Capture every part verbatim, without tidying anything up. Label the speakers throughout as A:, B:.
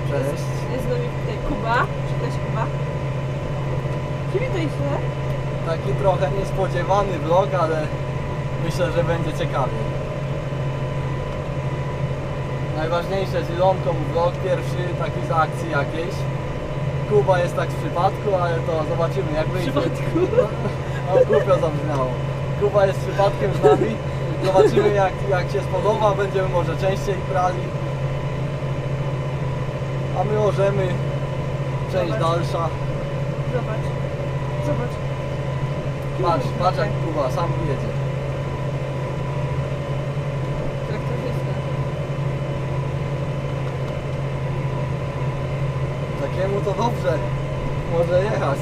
A: Cześć.
B: Jest z nami tutaj Kuba. Cześć Kuba. Przywitaj się.
A: Taki trochę niespodziewany vlog, ale myślę, że będzie ciekawie. Najważniejsze z Ilonką vlog, pierwszy taki z akcji jakiejś. Kuba jest tak z przypadku, ale to zobaczymy jak wyjdzie.
B: W przypadku?
A: No głupio zabrzmiało. Kuba jest przypadkiem z nami. Zobaczymy jak, jak się spodoba, będziemy może częściej brali. A my możemy część
B: Zobacz.
A: dalsza.
B: Zobacz. Zobacz.
A: Patrz, patrz jak Kuba sam jedzie.
B: Traktorzysta.
A: Takiemu to dobrze. Może jechać.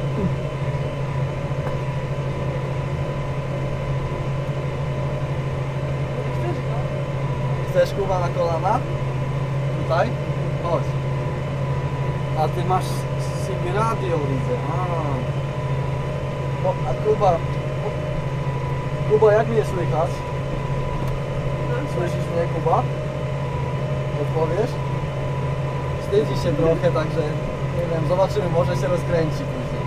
B: Chcesz go?
A: Chcesz Kuba na kolana? Tutaj? Chodź. A ty masz C B radio widzę. A, o, a Kuba... O, Kuba jak mnie słychać?
B: No,
A: Słyszysz mnie Kuba? Odpowiesz? Wstydzi się trochę, także nie wiem, zobaczymy, może się rozkręci później.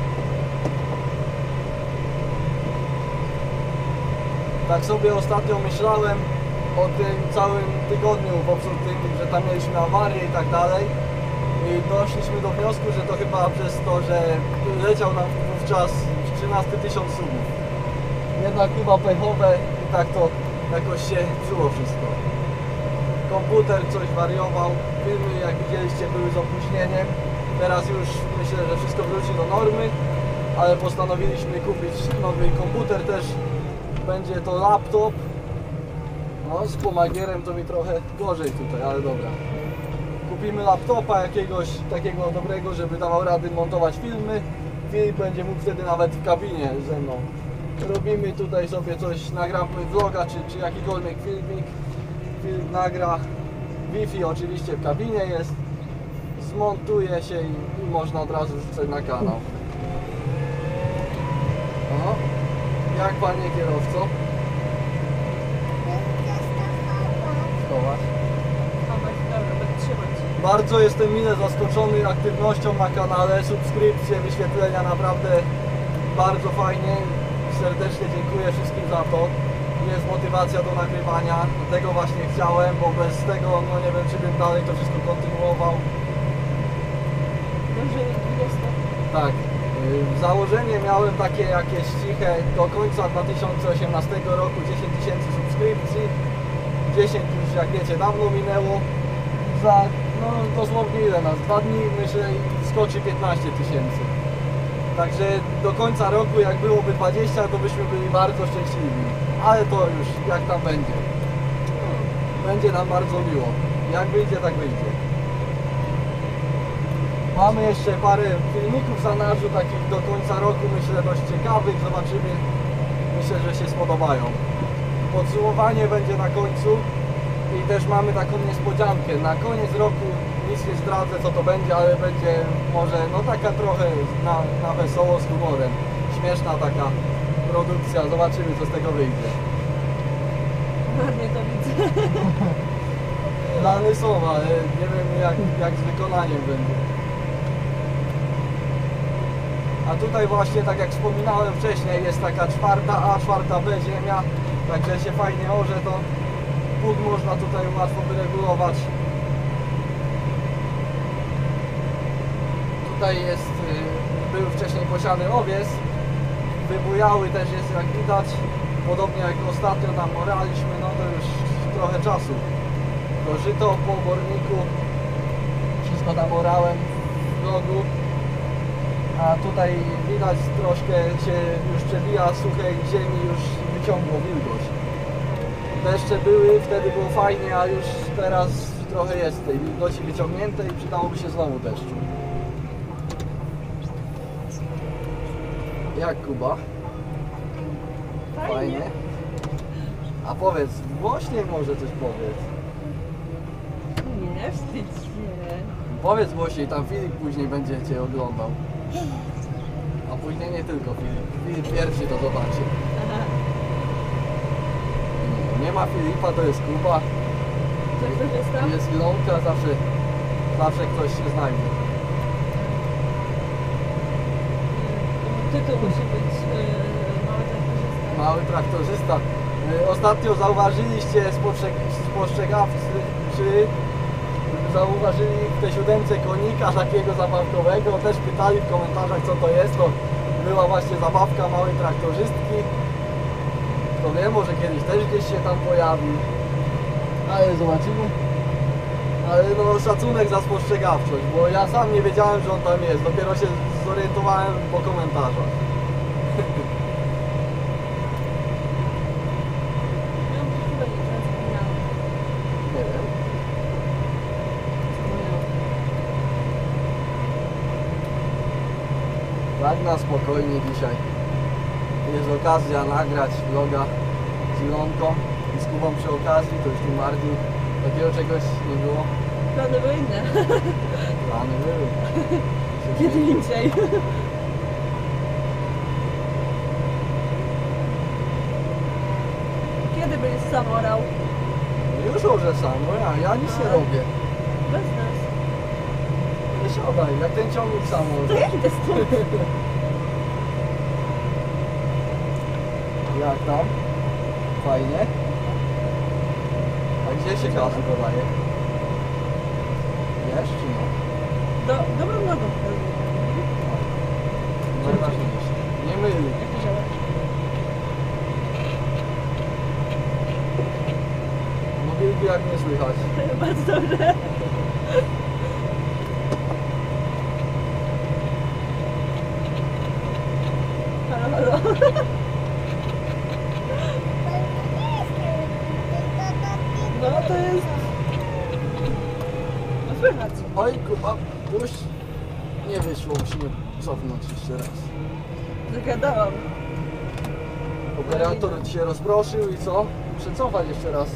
A: Tak sobie ostatnio myślałem o tym całym tygodniu, poprzez tym, że tam mieliśmy awarię i tak dalej. I doszliśmy do wniosku, że to chyba przez to, że leciał nam wówczas trzynaście tysięcy subów. Jednak chyba pechowe i tak to jakoś się czuło wszystko. Komputer coś wariował, filmy jak widzieliście były z opóźnieniem. Teraz już myślę, że wszystko wróci do normy, ale postanowiliśmy kupić nowy komputer też. Będzie to laptop. No z pomagierem to mi trochę gorzej tutaj, ale dobra. Kupimy laptopa jakiegoś takiego dobrego, żeby dawał rady montować filmy. Filip będzie mógł wtedy nawet w kabinie ze mną. Robimy tutaj sobie coś, nagramy vloga czy, czy jakikolwiek filmik. Film nagra, Wi-Fi oczywiście w kabinie jest, zmontuje się i, i można od razu wrzucać na kanał. Oho. Jak panie kierowco? Schować.
B: Chować, dobra, będę trzymać.
A: Bardzo jestem mile zaskoczony aktywnością na kanale, subskrypcje, wyświetlenia, naprawdę bardzo fajnie. Serdecznie dziękuję wszystkim za to. Jest motywacja do nagrywania, tego właśnie chciałem, bo bez tego, no nie wiem czy bym dalej to wszystko kontynuował.
B: Może dwudziesta.
A: Tak, yy, założenie miałem takie jakieś ciche do końca dwa tysiące osiemnastego roku dziesięć tysięcy subskrypcji. dziesięć już jak wiecie dawno minęło. Za no dosłownie ile nas? Dwa dni myślę i skoczy piętnaście tysięcy. Także do końca roku jak byłoby dwadzieścia, to byśmy byli bardzo szczęśliwi. Ale to już jak tam będzie. Będzie nam bardzo miło. Jak wyjdzie, tak wyjdzie. Mamy jeszcze parę filmików w zanadrzu, takich do końca roku, myślę dość ciekawych. Zobaczymy. Myślę, że się spodobają. Podsumowanie będzie na końcu. I też mamy taką niespodziankę. Na koniec roku nic nie zdradzę co to będzie, ale będzie może no taka trochę na, na wesoło z humorem. Śmieszna taka produkcja. Zobaczymy co z tego wyjdzie.
B: Ładnie to widzę.
A: Plany są, ale nie wiem jak, jak z wykonaniem będzie. A tutaj właśnie, tak jak wspominałem wcześniej, jest taka czwarta A, czwarta B ziemia. Także się fajnie orze, to pług można tutaj łatwo wyregulować. Tutaj jest, był wcześniej posiany owiec. Wybujały też jest jak widać. Podobnie jak ostatnio tam oraliśmy, no to już trochę czasu. To żyto po oborniku, wszystko tam orałem w rogu. A tutaj widać troszkę się już przebija suchej ziemi, już wyciągło wilgoć. Deszcze były, wtedy było fajnie, a już teraz trochę jest tej wilgoci wyciągniętej i przydałoby się znowu deszczu. Jak Kuba?
B: Fajnie.
A: Fajnie. A powiedz, głośniej może coś powiedz.
B: Nie wstydź się.
A: Powiedz głośniej, tam Filip później będzie Cię oglądał. A później nie tylko Filip. Filip pierwszy to zobaczy.
B: Aha.
A: Nie ma Filipa, to jest Kuba.
B: Co ktoś jest tam?
A: Jest Ilonka, zawsze Zawsze ktoś się znajdzie.
B: Tytuł musi być yy, mały traktorzysta.
A: Mały traktorzysta. Y, Ostatnio zauważyliście spostrzeg- spostrzegawcy, czy zauważyli w tej siódemce konika takiego zabawkowego. Też pytali w komentarzach, co to jest. To była właśnie zabawka małej traktorzystki. Kto wie, może kiedyś też gdzieś się tam pojawi. Ale zobaczymy. Ale no szacunek za spostrzegawczość, bo ja sam nie wiedziałem, że on tam jest. Dopiero się zorientowałem po komentarzach.
B: Ja bym chyba nie teraz zapomniałam.
A: Nie wiem. Tak na spokojnie dzisiaj. Jest okazja nagrać vloga z Ilonką i z Kubą przy okazji, to już tu Martin. Takiego czegoś nie było.
B: Plany były inne.
A: Plany były.
B: Kiedy indziej. Kiedy byś sam orał?
A: Już może sam, bo ja, ja nic nie robię.
B: Bez nas.
A: Nie siadaj, jak ten ciągnik sam
B: To
A: może.
B: ja idę stąd.
A: Jak tam? Fajnie. A gdzie się gazu dodaje? Wiesz czy nie?
B: Do, dobrą nogą pokazuję.
A: Najważniejsze. Nie myli.
B: Jak to działasz?
A: Mobilki jak nie słychać.
B: Bardzo dobrze. Halo, halo. No to jest... No słychać.
A: Oj Kuba, już nie wyszło, musimy cofnąć jeszcze raz.
B: Zagadałam.
A: Operator się rozproszył i co? Przecofać jeszcze raz.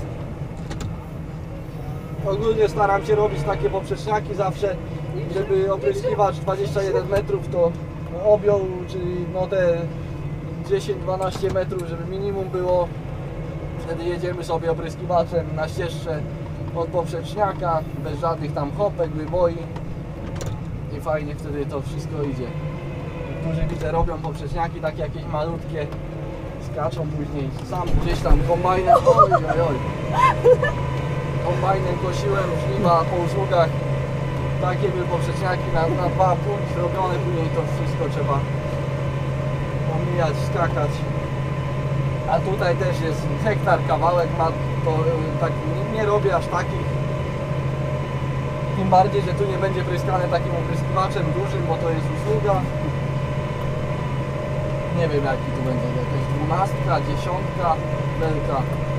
A: Ogólnie staram się robić takie poprzeczniaki zawsze, żeby opryskiwacz dwadzieścia jeden metrów to objął, czyli no te dziesięć dwanaście metrów, żeby minimum było. Wtedy jedziemy sobie opryskiwaczem na ścieżce od poprzeczniaka, bez żadnych tam hopek, wyboi i fajnie wtedy to wszystko idzie. Niektórzy widzę robią poprzeczniaki takie jakieś malutkie, skaczą później, sam gdzieś tam kombajnem, oj, oj, oj. Kombajnem kosiłem żniwa po usługach, takie były poprzeczniaki na, na dwa punkty zrobione, później to wszystko trzeba omijać, skakać. A tutaj też jest hektar kawałek, ma to y, tak nie, nie robię aż takich. Tym bardziej, że tu nie będzie pryskane takim opryskiwaczem dużym, bo to jest usługa. Nie wiem jaki tu będzie, jakaś dwunastka, dziesiątka, belka.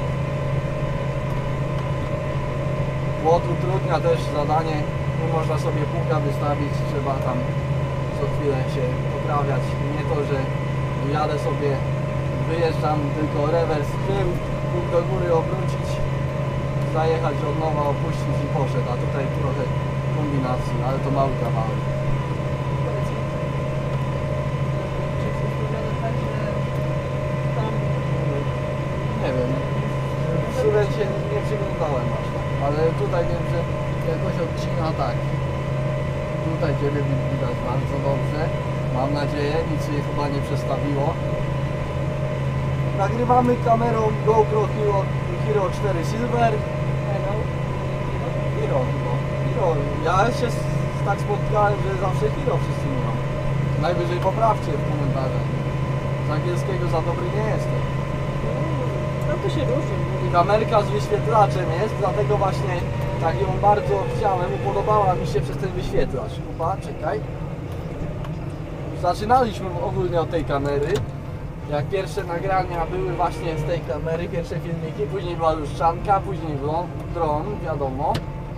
A: Płot utrudnia też zadanie, tu można sobie półka wystawić, trzeba tam co chwilę się poprawiać. Nie to, że jadę sobie, wyjeżdżam tylko rewers tył, pół do góry obrócić, zajechać od nowa, opuścić i poszedł, a tutaj trochę kombinacji, ale to mały kawałek.
B: Powiedz mi. Czy jest ustawione tak, że tam...
A: Nie wiem, w sumie się nie przyglądałem aż tak, ale tutaj wiem, że jakoś odcina tak. Tutaj Ciebie widać bardzo dobrze, mam nadzieję, nic się chyba nie przestawiło. Nagrywamy kamerą GoPro Hero, Hero cztery Silver.
B: Hello.
A: Hero chyba. Hero. Ja się z, tak spotkałem, że zawsze Hero wszyscy mówią. Najwyżej poprawcie w komentarzach. Z angielskiego za dobry nie jestem.
B: No to się różni.
A: Kamerka z wyświetlaczem jest, dlatego właśnie tak ją bardzo chciałem, upodobała mi się przez ten wyświetlacz. Kuba, czekaj. Zaczynaliśmy ogólnie od tej kamery. Jak pierwsze nagrania były właśnie z tej kamery, pierwsze filmiki, później była lustrzanka, później dron, dron, wiadomo.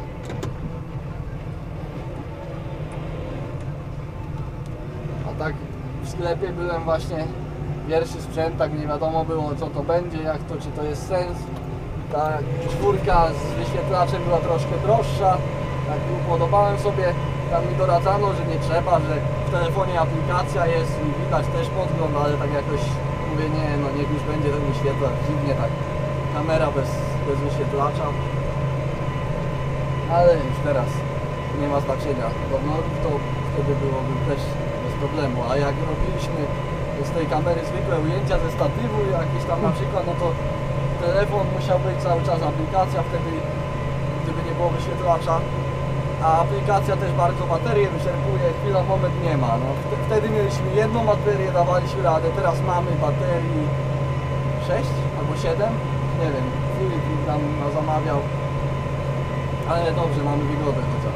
A: A tak w sklepie byłem właśnie, pierwszy sprzęt, tak nie wiadomo było co to będzie, jak to, czy to jest sens. Ta czwórka z wyświetlaczem była troszkę droższa, tak upodobałem sobie, tam mi doradzano, że nie trzeba, że w telefonie aplikacja jest i widać też podgląd, ale tak jakoś mówię, nie, no niech już będzie ten wyświetlacz, dziwnie tak, kamera bez, bez wyświetlacza, ale już teraz nie ma znaczenia. Do vlogów to wtedy byłoby też bez problemu, a jak robiliśmy z tej kamery zwykłe ujęcia ze statywu jakieś tam na przykład, no to telefon musiał być cały czas aplikacja, wtedy gdyby nie było wyświetlacza, a aplikacja też bardzo baterię wyczerpuje, chwila, moment nie ma. No, wtedy mieliśmy jedną baterię, dawaliśmy radę, teraz mamy baterii sześć albo siedem, nie wiem, Filip nam zamawiał, ale dobrze, mamy wygodę chociaż.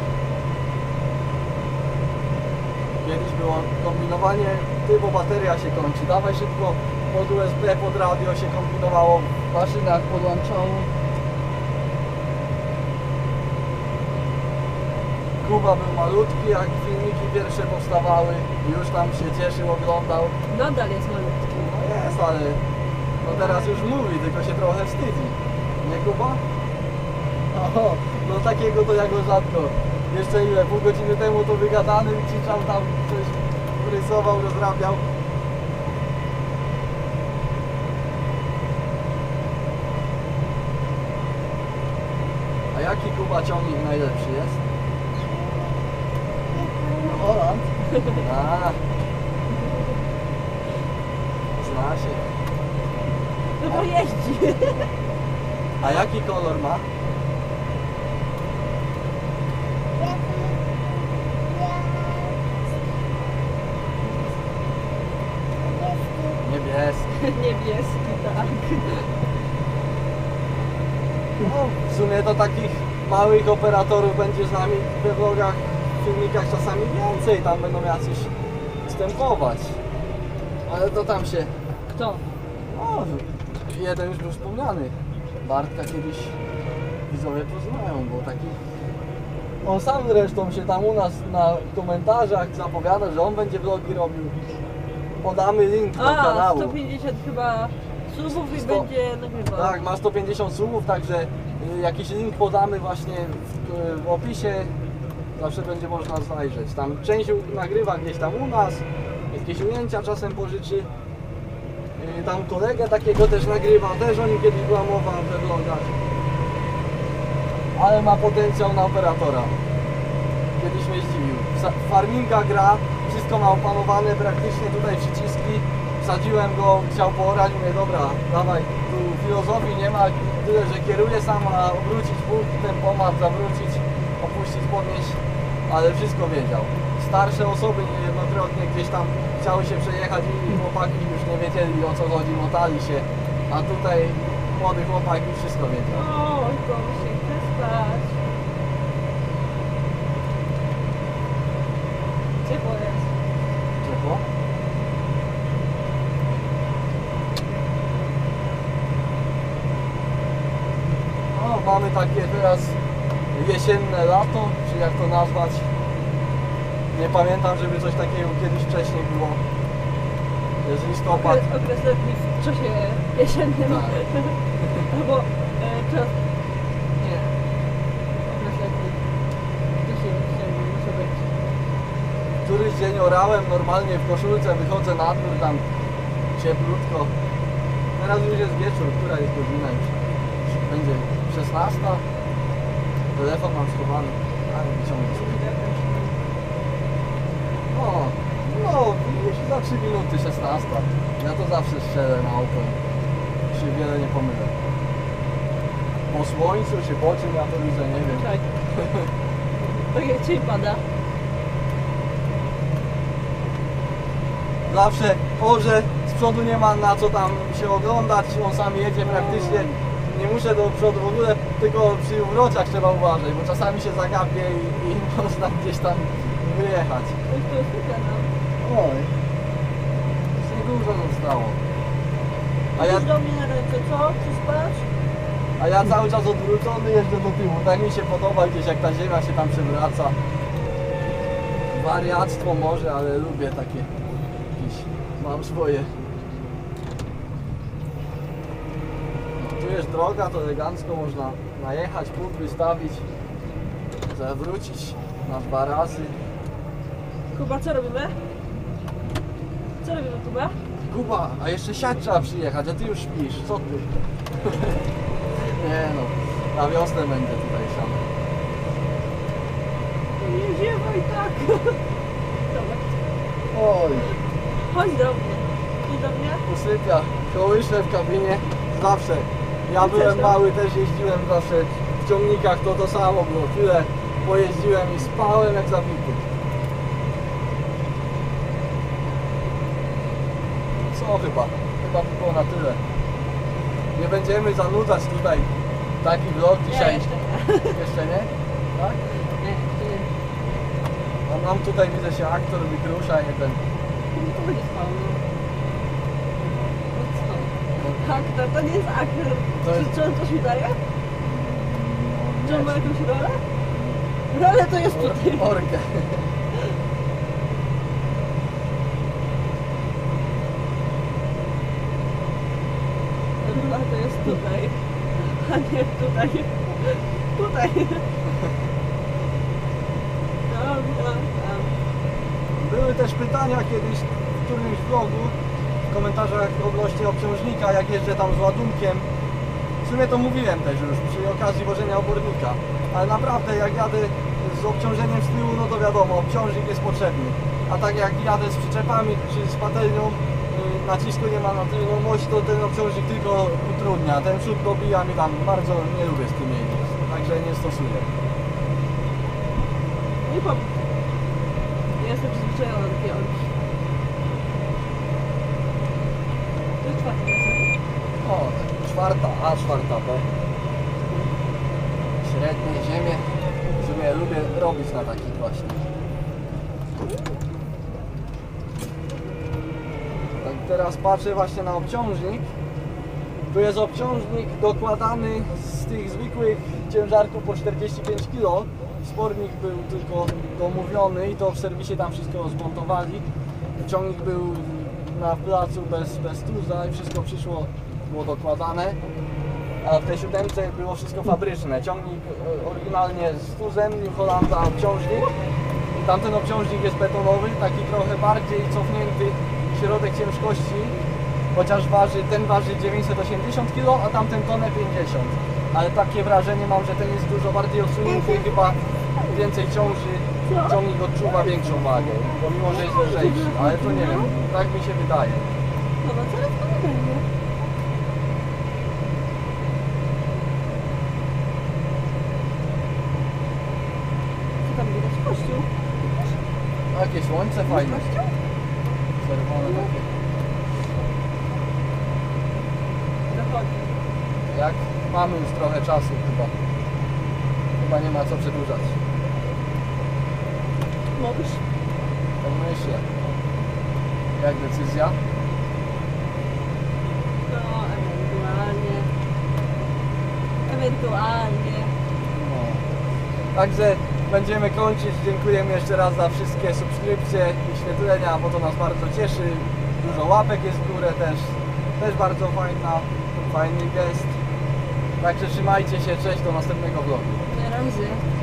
A: Kiedyś było kombinowanie, ty, bo bateria się kończy, dawaj szybko pod U S B, pod radio się kombinowało, w maszynach podłączono. Kuba był malutki, jak filmiki pierwsze powstawały, już tam się cieszył, oglądał.
B: Nadal jest malutki.
A: No jest, ale no teraz już mówi, tylko się trochę wstydzi. Nie, Kuba? O, no takiego to ja go rzadko. Jeszcze ile, pół godziny temu to wygadany, krzyczał tam, coś rysował, rozrabiał. A jaki, Kuba, ciągnik najlepszy jest? Holland? A, zna się.
B: No bo jeździ.
A: A jaki kolor ma? Niebieski.
B: Niebieski, tak.
A: No, w sumie to takich małych operatorów będzie z nami we vlogach, w filmikach czasami więcej, tam będą jacyś występować. Ale to tam się...
B: Kto?
A: No, jeden już był wspomniany. Bartka kiedyś widzowie poznają, bo taki... On sam zresztą się tam u nas na komentarzach zapowiada, że on będzie vlogi robił. Podamy link do
B: A,
A: kanału.
B: sto pięćdziesiąt chyba subów i
A: sto
B: będzie nagrywał.
A: Tak, ma sto pięćdziesiąt subów, także y, jakiś link podamy właśnie w, w opisie. Zawsze będzie można zajrzeć. Tam część nagrywa gdzieś tam u nas, jakieś ujęcia czasem pożyczy. Y, Tam kolegę takiego też nagrywa, też o nim kiedyś była mowa we vlogach. Ale ma potencjał na operatora. Kiedyś mnie zdziwił. Sa- Farminga gra, wszystko ma opanowane, praktycznie tutaj przyciski. Wsadziłem go, chciał poorać, mówię, dobra, dawaj, tu filozofii nie ma, tyle, że kieruje sam, a obrócić punkt, tempomat, zawrócić, opuścić, podnieść, ale wszystko wiedział. Starsze osoby niejednokrotnie gdzieś tam chciały się przejechać i chłopaki już nie wiedzieli, o co chodzi, motali się, a tutaj młody chłopak już wszystko wiedział.
B: Oj, to mi się chce spać. Ciepło jest.
A: Ciepło? No, mamy takie teraz jesienne lato, czy jak to nazwać. Nie pamiętam, żeby coś takiego kiedyś wcześniej było. Jest listopad.
B: Okres, okres letni w czasie jesiennym.
A: Tak.
B: Albo e, czas... Nie. Okres letni. W czasie jesiennym muszę być.
A: Któryś dzień orałem normalnie w koszulce, wychodzę na dwór, tam cieplutko. Teraz już jest wieczór, która jest godzina już? Będzie szesnasta. Telefon mam schowany, ale wyciągnę sobie. No, no, już za trzy minuty szesnasta. Ja to zawsze strzelę na oko. Się wiele nie pomylę. Po słońcu czy po czym, ja to widzę, nie wiem.
B: Tak. Tak jak cień pada.
A: Zawsze, o, że z przodu nie ma na co tam się oglądać, on sam jedzie praktycznie. Nie muszę do przodu, w ogóle tylko przy wrociach trzeba uważać, bo czasami się zagapię i, i można gdzieś tam wyjechać.
B: Oj, to jest kanał.
A: Oj, już niedużo zostało. A ja,
B: Idź do mnie na ręce, co? Chcesz spać?
A: a ja cały czas odwrócony jeżdżę do tyłu, tak mi się podoba gdzieś jak ta ziemia się tam przewraca. Wariactwo może, ale lubię takie, jakieś, mam swoje. Tu jest droga, to elegancko można najechać, punkt wystawić, zawrócić na dwa razy.
B: Kuba, co robimy? Co robimy, Kuba?
A: Kuba, a jeszcze siać trzeba przyjechać, a ty już śpisz, co ty? Nie no, na wiosnę będzie tutaj siano.
B: No i tak. Dobra.
A: Oj,
B: Chodź do mnie. Chodź do mnie.
A: usypia. Kołysze w kabinie. Zawsze. Ja byłem mały, też jeździłem zawsze w ciągnikach, to to samo było. Tyle pojeździłem i spałem jak zabity. Co chyba? Chyba by było na tyle. Nie będziemy zanudzać tutaj. Taki vlog dzisiaj.
B: Nie, jeszcze nie.
A: Jeszcze nie? Tak?
B: Nie, jeszcze nie.
A: A nam tutaj widzę się aktor wykrusza jeden.
B: No to będzie spał, no. No co? Aktor, to nie jest aktor.
A: To
B: Czy,
A: jest-
B: czy on coś mi daje? Czy on ma jakąś rolę? Rolę to jest tutaj.
A: Or- Orkę.
B: Rola to jest tutaj. A nie tutaj. Tutaj. Tam, tam, tam.
A: Były też pytania kiedyś w którymś vlogu, w komentarzach odnośnie obciążnika, jak jeżdżę tam z ładunkiem. W sumie to mówiłem też już przy okazji wożenia obornika, ale naprawdę jak jadę z obciążeniem z tyłu, no to wiadomo, obciążnik jest potrzebny. A tak jak jadę z przyczepami czy z patelnią, yy, nacisku nie ma na tylną oś, to ten obciążnik tylko utrudnia. Ten przód dobija mi tam, bardzo nie lubię z tym jeździć, także nie stosuję.
B: Nie powiem. Ja jestem przyzwyczajona do takiej orki. To jest czwarty raz.
A: O, czwarta A, czwarta B. Średnie ziemię. W sumie lubię robić na takich właśnie. Tak, teraz patrzę właśnie na obciążnik. Tu jest obciążnik dokładany z tych zwykłych ciężarków po czterdzieści pięć kilo. Spornik był tylko domówiony i to w serwisie tam wszystko zmontowali. Ciągnik był na placu bez, bez tuza i wszystko przyszło, było dokładane. A w tej siódemce było wszystko fabryczne. Ciągnik e, oryginalnie z tuzem, New Hollanda obciążnik. Tamten obciążnik jest betonowy, taki trochę bardziej cofnięty środek ciężkości. Chociaż waży, ten waży dziewięćset osiemdziesiąt kilo, a tamten tonę pięćdziesiąt. Ale takie wrażenie mam, że ten jest dużo bardziej odsunięty i chyba więcej ciąży. Ciągnik odczuwa większą wagę, pomimo że jest lżejszy, ale to nie wiem, tak mi się wydaje.
B: No no, zaraz to nie będzie. Co tam widać? Kościół.
A: Jakie słońce fajne,
B: Kościół?
A: czerwone takie.
B: Zachodzi.
A: Jak mamy już trochę czasu chyba. Chyba nie ma co przedłużać.
B: Mówisz?
A: Tak myślę. Jak decyzja?
B: No, ewentualnie. Ewentualnie.
A: No. Także będziemy kończyć. Dziękujemy jeszcze raz za wszystkie subskrypcje i świetlenia, bo to nas bardzo cieszy. Dużo łapek jest w górę też. Też bardzo fajna, fajny gest. Także trzymajcie się, cześć, do następnego vlogu.
B: Na razie.